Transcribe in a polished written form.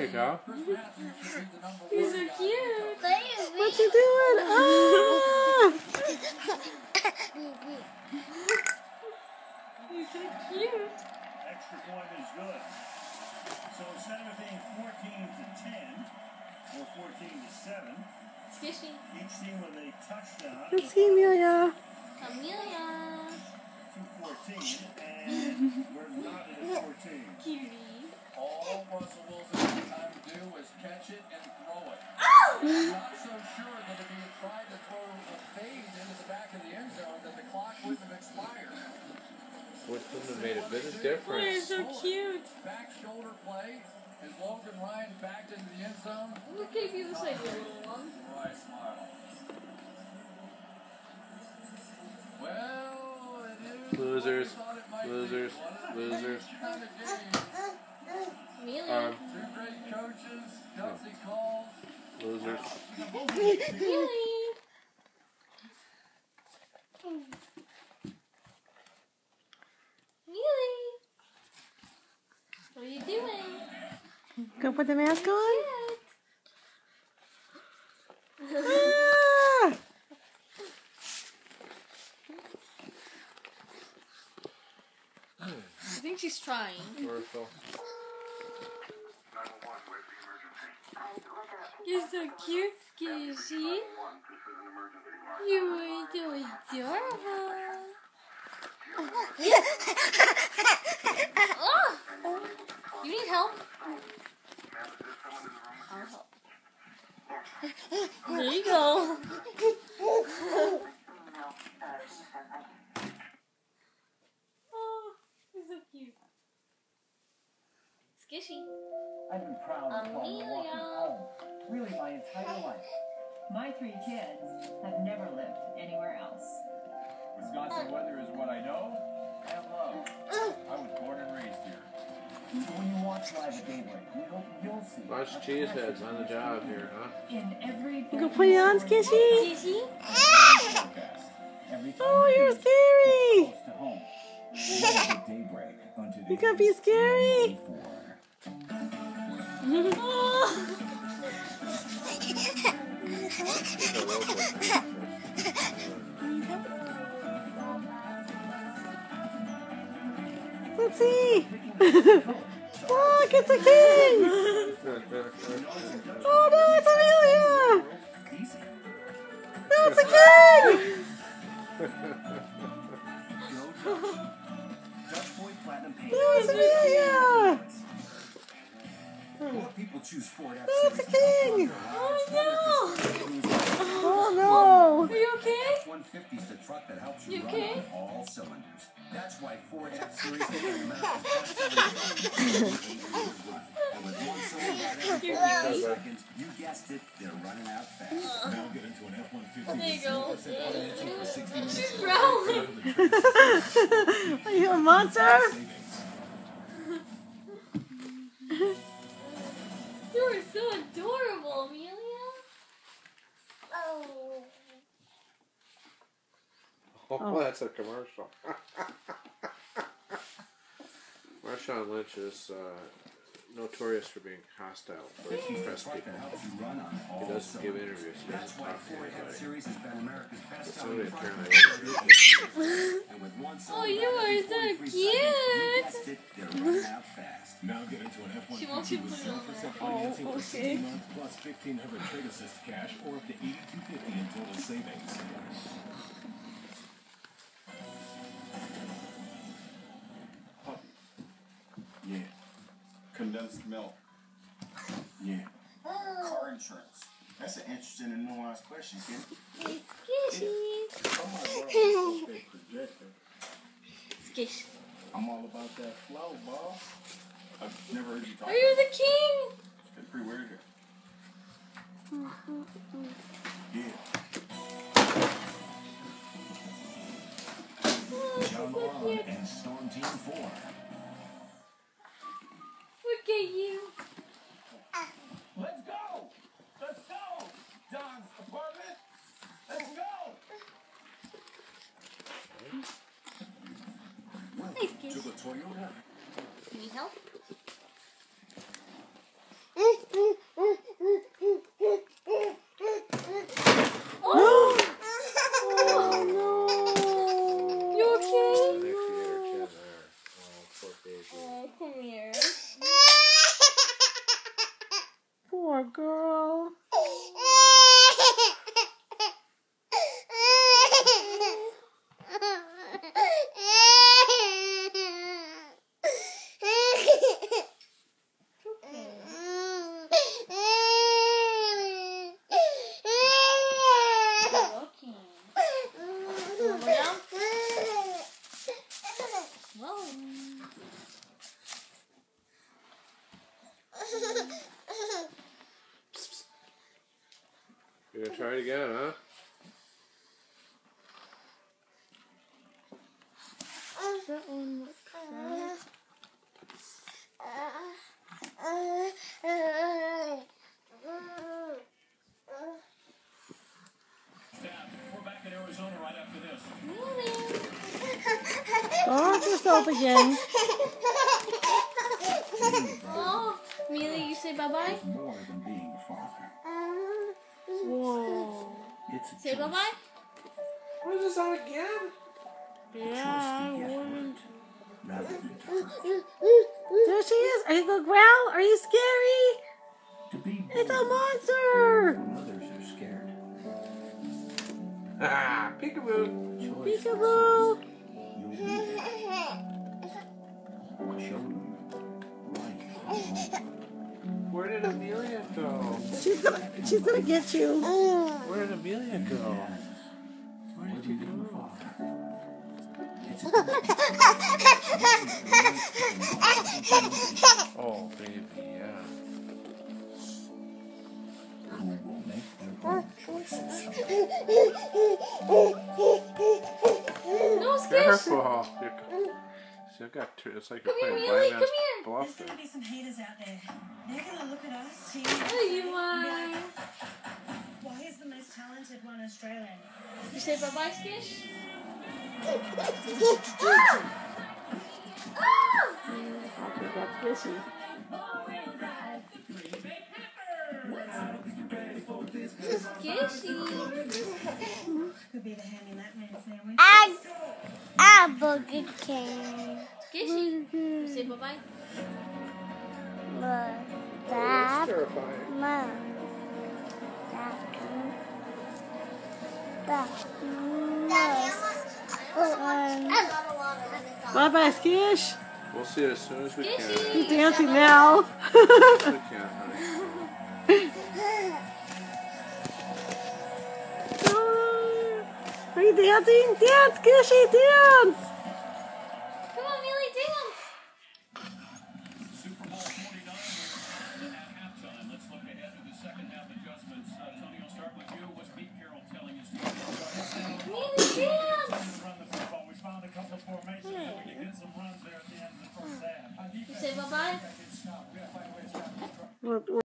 you go. He's so cute. What's he doing? Ah! He's so cute. Extra point is good. So instead of it being 14-10 or 14-7, Skishy. each team with a touchdown. Let's see, Amelia. Amelia. To 14, and we're not at 14. Cutie. All Russell Wilson had time to do was catch it and throw it. Oh! I'm not so sure that if he had tried to throw a fade into the back of the end zone that the clock wouldn't have expired. Which wouldn't have made a bit of Oh, difference. he's so cute. Back shoulder play. As Logan Ryan backed into the end zone. Look at you this idea, little one. Right smile. Well, it is Losers. what we thought it might be. Losers. One of the Losers. kind of games. Amelia. Two great coaches, gutsy calls. Losers. Amelia. Amelia. What are you doing? Go put the mask on. Cute. Ah! I think she's trying. Orville. You're so cute, Skishy. You are so adorable. Oh! You need help? I'll help. There you go. Oh, you're so cute. Skishy. I've been proud of while walking home, really my entire life. My 3 kids have never lived anywhere else. Wisconsin weather is what I know and love. I was born and raised here. So when you watch Live at Daybreak, we hope you'll see. Watch Cheeseheads on the job here, huh? In every You go put it on, Skishy. Skishy? Every time Oh, you're you scary. close to home. Live at Daybreak on today's You gotta be scary. Let's see. Look, it's a king. Oh no, it's Amelia. No, it's a king. No, it's Amelia. More people choose Ford No, it's a king. Oh Oh no. no! Are you okay? F-150 is the truck that helps You you run okay? on all cylinders. That's why Ford F-Series is America's best-selling. And with one cylinder at every 14 seconds, you guessed it, they're running out fast. Now get into an F-150. There you go. For 60 minutes. She's growling. Are you a monster? You are so adorable, Amelia. Oh, that's a commercial. Marshawn Lynch is notorious for being hostile for press people. He doesn't give interviews. He That's doesn't why talk to Ford anybody. F-Series has been America's That's best-selling really truck. apparently. And with one Oh, cylinder you every are so 43 seconds, cute. you guessed it, they're running out fast. Now get into an F-150 She wants you to with put it on 0% there. financing Oh, for okay. 60 months plus 1,500 trade assist cash or up to $8,250 in total savings. Yeah. Condensed milk. Yeah. Car insurance. That's an interesting and nuanced question, kid. Hey, Skishy. Skish. I'm all about that flow, boss. I've never heard you talk. Are you the king? It's pretty weird here. Yeah. Oh, John so Malone cute. and Storm Team 4. Look at you. Let's go! Let's go! John's apartment! Let's go! Hey, Skish. To the Toyota. Can you help? Poor girl. You're gonna try it again, huh? That one looks sad. We're back in Arizona right after this. Don't yourself again. Oh, Amelia, you say bye-bye? More than being a father. Whoa. It's a Say choice. bye-bye? What is this on again? Yeah, I wouldn't. Rather than to hurt. There she is. Are you gonna growl? Are you scary? To be It's a bullied monster. when others are scared. Ah, peekaboo. Choice Peekaboo. that says you'll be there. Show them right from wrong. Where did Amelia go? She's gonna get you. Where did Amelia go? Where did you go, Father? It's a Oh, baby, yeah. who will make their own choices. No, Skish. Careful. You've got two. It's like you're Come here, playing Amelia, blind man's come here. bluff There's there. gonna be some haters out there. They're gonna look at us, see There you are. why is the most talented one Australian? You say bye-bye, Skish? That's fishy. Skishy. Could be the hand in that man's sandwich. Burger King. Skishy. You say bye-bye? That's terrifying. Bye bye, Skish. We'll see it as soon as we can. Skishy. He's dancing now. As soon as we can, honey. Are you dancing? Dance, Skishy, dance. Come on, Amelia, dance. Super Bowl 49 at halftime. Let's look ahead to the second half adjustments. Tony, I'll start with you. What's Pete Carroll telling his team? Amelia, dance. Run the football. We found a couple of formations that we could get some runs there at the end of the first half. You say bye-bye? Stop. We gotta find a way to stop this. We're